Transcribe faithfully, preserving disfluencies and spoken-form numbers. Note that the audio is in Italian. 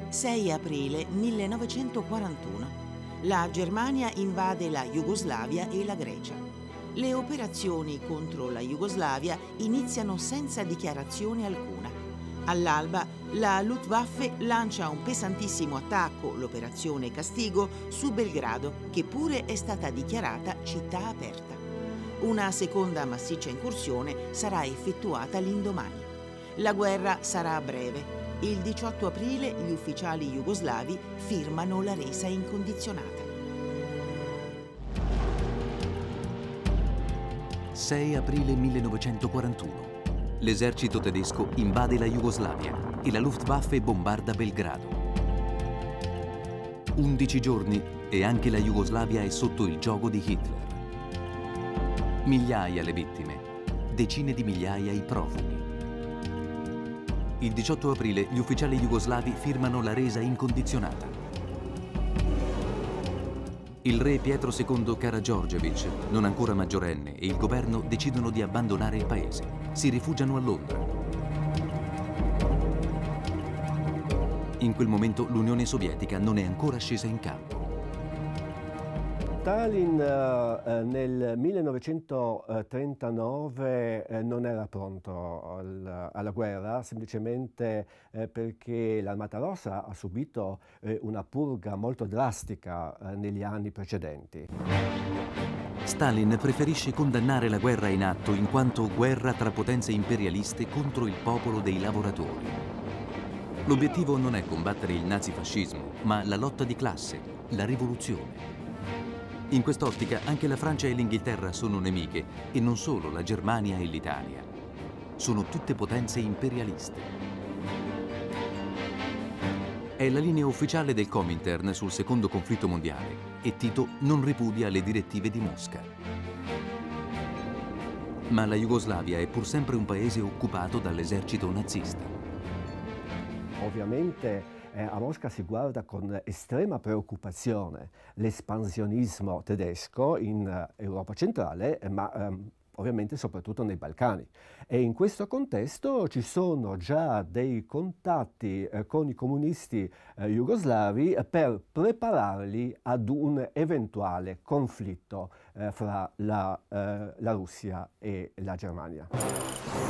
sei aprile millenovecentoquarantuno. La Germania invade la Jugoslavia e la Grecia. Le operazioni contro la Jugoslavia iniziano senza dichiarazione alcuna. All'alba, la Luftwaffe lancia un pesantissimo attacco, l'operazione Castigo, su Belgrado, che pure è stata dichiarata città aperta. Una seconda massiccia incursione sarà effettuata l'indomani. La guerra sarà breve. Il diciotto aprile gli ufficiali jugoslavi firmano la resa incondizionata. sei aprile millenovecentoquarantuno. L'esercito tedesco invade la Jugoslavia e la Luftwaffe bombarda Belgrado. undici giorni e anche la Jugoslavia è sotto il giogo di Hitler. Migliaia le vittime, decine di migliaia i profughi. Il diciotto aprile gli ufficiali jugoslavi firmano la resa incondizionata. Il re Pietro secondo Karađorđević, non ancora maggiorenne, e il governo decidono di abbandonare il paese. Si rifugiano a Londra. In quel momento l'Unione Sovietica non è ancora scesa in campo. Stalin eh, nel millenovecentotrentanove eh, non era pronto al, alla guerra, semplicemente eh, perché l'Armata Rossa ha subito eh, una purga molto drastica eh, negli anni precedenti. Stalin preferisce condannare la guerra in atto in quanto guerra tra potenze imperialiste contro il popolo dei lavoratori. L'obiettivo non è combattere il nazifascismo, ma la lotta di classe, la rivoluzione. In quest'ottica anche la Francia e l'Inghilterra sono nemiche, e non solo la Germania e l'Italia. Sono tutte potenze imperialiste. È la linea ufficiale del Comintern sul secondo conflitto mondiale e Tito non ripudia le direttive di Mosca. Ma la Jugoslavia è pur sempre un paese occupato dall'esercito nazista. Ovviamente Eh, a Mosca si guarda con estrema preoccupazione l'espansionismo tedesco in uh, Europa centrale, eh, ma um, ovviamente soprattutto nei Balcani. E in questo contesto ci sono già dei contatti eh, con i comunisti eh, jugoslavi eh, per prepararli ad un eventuale conflitto eh, fra la, eh, la Russia e la Germania.